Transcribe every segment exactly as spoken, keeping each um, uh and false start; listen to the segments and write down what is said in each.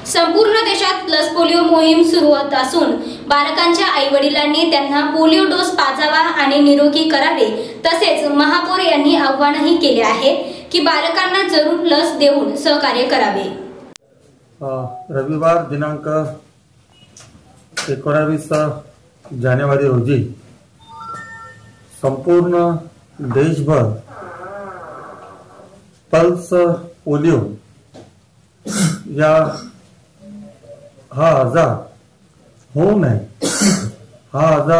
संपूर्ण देशात लस पोलिओ मोहीम सुरू होत असून बालकांच्या आईवडिलांनी त्यांना पोलिओ डोस पाजावा आणि निरोगी करावे। तसेच महापौर यांनी आवाहनही केले आहे की बालकांना जरूर लस देऊन सहकार्य करावे। रविवार दिनांक एकोणीस जानेवारी रोजी संपूर्ण देशभर पल्स पोलिओ या हा आजार होऊ नये, हा आजार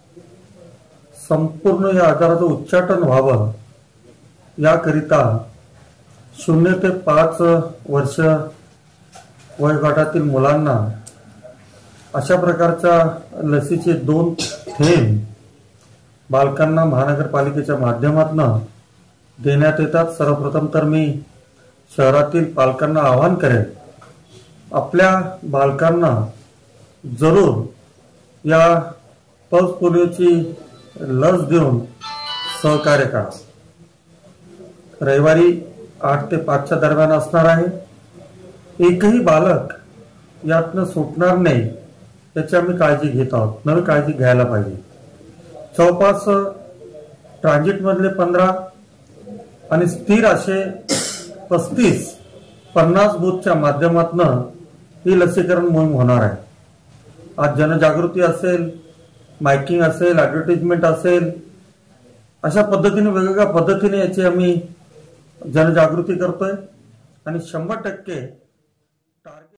संपूर्ण या आजाराचं उच्चाटन व्हावं याकरिता शून्य ते पाच वर्ष वयोगटातील मुलांना अशा प्रकारच्या लसीचे दोन थेंब बालकांना महानगरपालिकेच्या माध्यमातून देण्यात येतात। सर्वप्रथम तर मी शहरातील पालकांना आवाहन करेन, आपल्या बालकांना जरूर या पल्स पोलिओची लस देऊन सहकार्य करा। रविवारी आठ ते पाचच्या दरम्यान असणार आहे। एकही बालक यातनं सुटणार नाही याची आम्ही काळजी घेत आहोत, नवी काळजी घ्यायला पाहिजे। जवळपास ट्रान्झिट मधले पंधरा आणि स्थिर असे पस्तीस पन्नास बूथच्या माध्यमातून ही लसीकरण मोहीम होणार आहे। आज जनजागृती असेल, मायकिंग असेल, ऍडव्हर्टाइजमेंट असेल, अशा पद्धतीने वेगवेगळ्या पद्धतीने याची आम्ही जनजागृती करतोय आणि शंभर टक्के